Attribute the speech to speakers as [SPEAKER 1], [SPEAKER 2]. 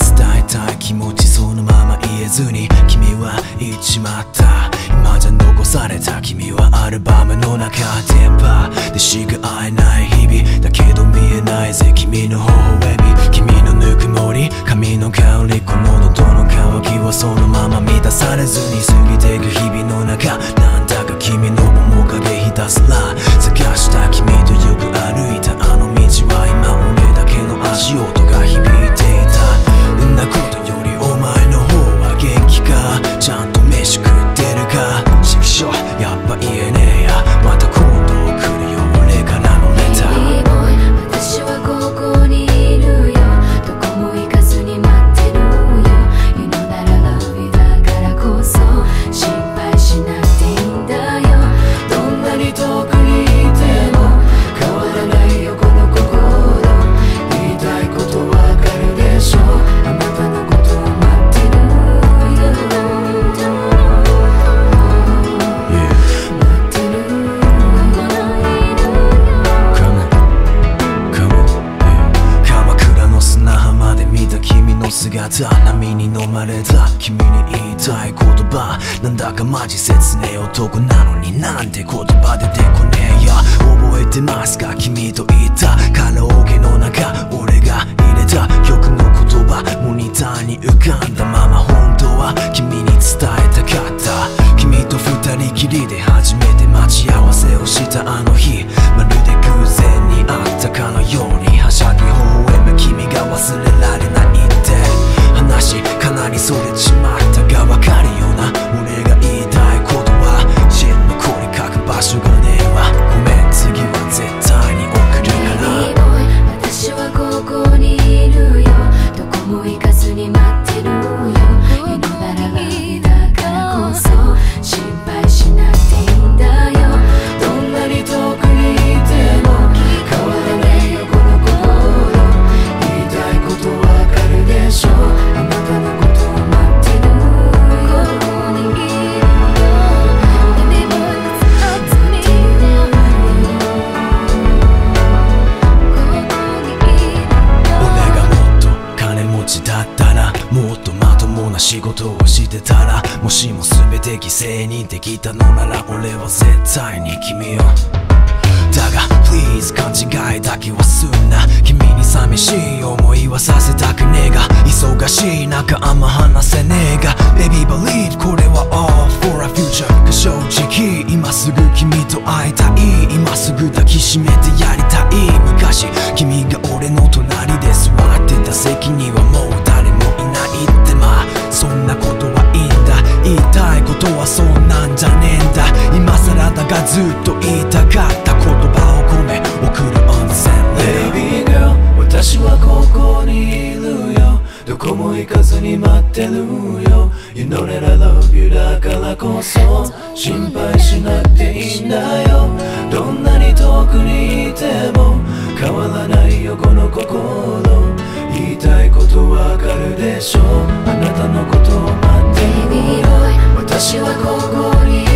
[SPEAKER 1] 伝えたい気持ちそのまま言えずに君は言っちまった。今じゃ残された君はアルバムの中電波でしか会えない日々だけど見えないぜ君の微笑み、君のぬくもり、髪の香り、この喉の渇きはそのまま満たされずに過ぎていく日々の中、なんだか君の面影ひたすら探した君とよく歩いたあの道は今俺だけの足音が響いていた。んなことよりお前の方は元気か、ちゃんと飯食ってるか、ちくしょうやっぱ言えねえや、また今度来るよ俺からのレター。
[SPEAKER 2] 私はここにいるよ、どこも行かずに待ってるよ。 You know that I love you だからこそ心配しなくていいんだよ。どんなに遠くにいても変わらないよこの心。言いたいことわかるでしょ、あなたのことを待ってるよ。待ってるよ。鎌倉の砂浜で見た君の姿、波に飲まれた君に言いたい言葉、なんだかマジ切ねえ男なのになんて言葉出てこねえや。覚えてますか君と言ったカラオケの中、俺が入れた曲の言葉モニターに浮かんだまま、本当は君に伝えたかった。君と二人きりで初めて待ち合わせをしたあの日、まるで偶然にあったかのようにはしゃぎ微笑む君が忘れられないって話、かなりそれちまったがわかるよな。俺が言いたいことは真のこれ書く場所がねえわ、ごめん次は絶対に送るから。私はここにいるよ、どこも行かずに待ってるよ。 You know that I love you だからこそ心配しなくていいんだよ。どんなに遠くにいても変わらないよこの心。言いたいことわかるでしょ、あなたのことを待ってるよ。ここにいるよ。だったらもっとまともな仕事をしてたら、もしも全て犠牲にできたのなら俺は絶対に君を。だが Please 勘違いだけはすんな、君に寂しい思いはさせたくねえが、忙しい中あんま話せねえが Baby believe これは all for a future が正直今すぐ君と会いたい、今すぐ抱きしめてやりたい。昔君が俺の隣で座ってた席にはもう誰もいないって、まあそんなことはいいんだ、言いたいことはそんなんじゃねえんだ。今更だがずっと言いたかった言葉を込め送る on the sand Baby girl 私はここにいるよ、どこも行かずに待ってるよ。 You know that I love you だからこそ心配しなくていいんだよ。どんなに遠くにいても変わらないよこの心。言いたいことわかるでしょ、あなたのことを待ってるよ。私はここに